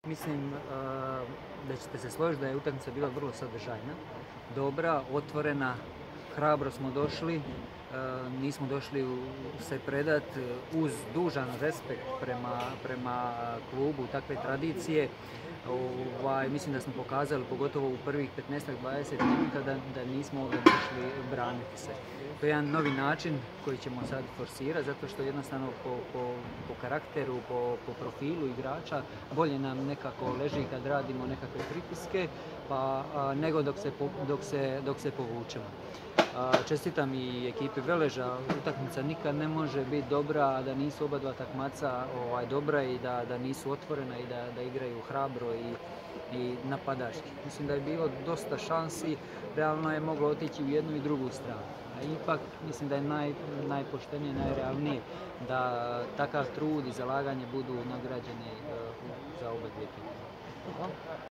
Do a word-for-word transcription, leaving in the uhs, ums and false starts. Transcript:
Mislim da ćete se složiti da je utakmica bila vrlo sadržajna, dobra, otvorena, hrabro smo došli, nismo došli se predat uz dužan respekt prema, prema klubu takve tradicije. Ovaj, mislim da smo pokazali, pogotovo u prvih petnaest do dvadeset minuta, da, da nismo ovdje došli braniti se. To je jedan novi način koji ćemo sad forsirati, zato što jednostavno po, po, po karakteru, po, po profilu igrača bolje nam nekako leži kad radimo nekakve pritiske, pa, a, nego dok se, dok, se, dok se povučemo. A, čestitam i ekipi Veleža, utakmica nikad ne može biti dobra, a da nisu oba dva takmaca ovaj, dobra i da, da nisu otvorena i da, da igraju hrabro i, i napadački. Mislim da je bilo dosta šansi, realno je moglo otići u jednu i drugu stranu. A ipak mislim da je naj, najpoštenije, najrealnije da takav trud i zalaganje budu nagrađeni uh, za obe dvije ekipe.